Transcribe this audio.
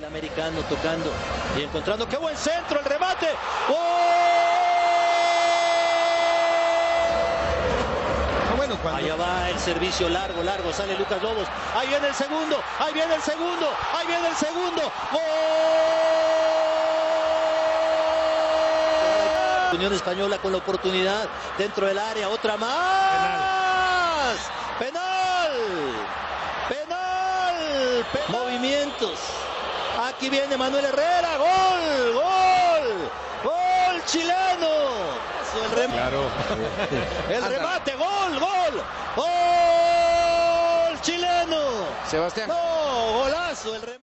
El americano tocando y encontrando. ¡Qué buen centro! ¡El remate! ¡Gol! Bueno, allá va el servicio largo, sale Lucas Lobos. Ahí viene el segundo, ahí viene el segundo, ahí viene el segundo. ¡Gol! Unión Española con la oportunidad dentro del área, otra más. Penal. Penal. Movimientos. Aquí viene Manuel Herrera. Gol, gol, gol chileno. Claro. El remate, gol, gol, gol chileno. Sebastián. No, golazo el remate.